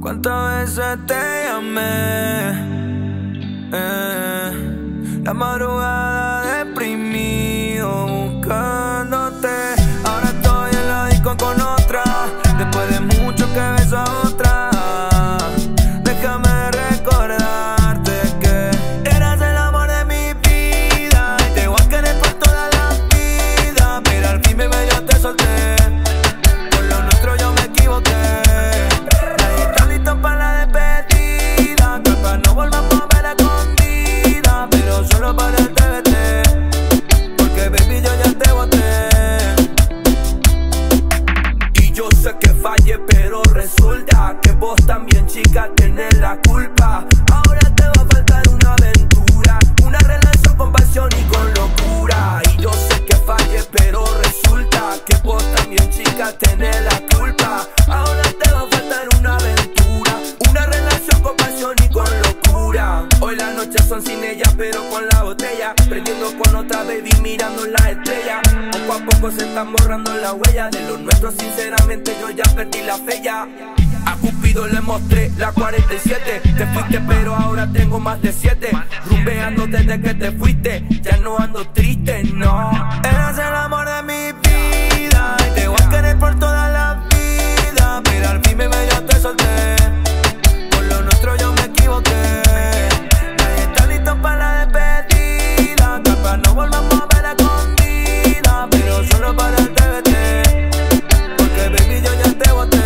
¿Cuántas veces te llamé? La madrugada deprimido buscándote. Ahora estoy en la disco con otra, después de mucho que ves a otra. Déjame recordarte que eras el amor de mi vida y te voy a querer por toda la vida, pero al fin, bebé, yo te solté. Por lo nuestro yo me equivoqué. Nadie está listo para la despedida, capaz no volvamos a ver a escondida, pero solo para el TBT, porque baby yo ya te boté. Y yo sé que fallé, pero resulta que vos también, chica, tenés la culpa. Ahora te va a faltar una aventura, una relación con pasión y con locura. Y yo sé que fallé, pero resulta que vos también, chica, tenés la culpa. Ahora te va a faltar una aventura, una relación con pasión y con locura. Hoy las noches son sin ella, pero con la botella, prendiendo con otra baby, mirando las estrellas. Poco a poco se están borrando las huellas de lo nuestro, sinceramente yo ya perdí la fe ya. A Cupido le mostré la 47. Te fuiste pero ahora tengo más de 7. Rumbeando desde que te fuiste, ya no ando triste, no. Eras el amor de mi vida y te voy a querer por toda la vida, pero al fin, bebé, yo te solté. Por lo nuestro yo me equivoqué. Nadie está listo para la despedida, capaz no volvamos a ver a escondida, pero solo para el TBT, porque baby yo ya te boté.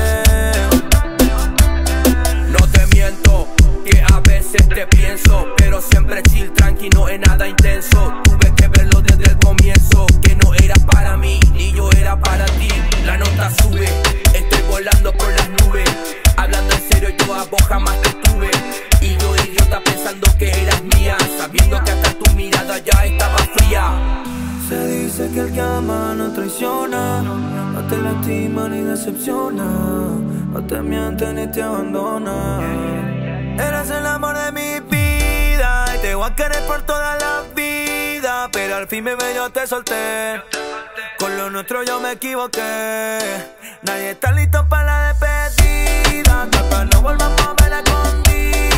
Que a veces te pienso, pero siempre chill, tranqui, no es nada intenso. Tuve que verlo desde el comienzo, que no era para mí, ni yo era para ti. La nota sube, estoy volando por las nubes. Hablando en serio, yo a vos jamás te tuve. Y yo idiota pensando que eras mía, sabiendo que hasta tu mirada ya estaba fría. Se dice que el que ama no traiciona, no te lastima ni decepciona, no te miente ni te abandona. Eras el amor de mi vida y te voy a querer por toda la vida, pero al fin, bebé, yo te solté. Con lo nuestro yo me equivoqué. Nadie está listo para la despedida, capaz no volvamos a ver a escondida,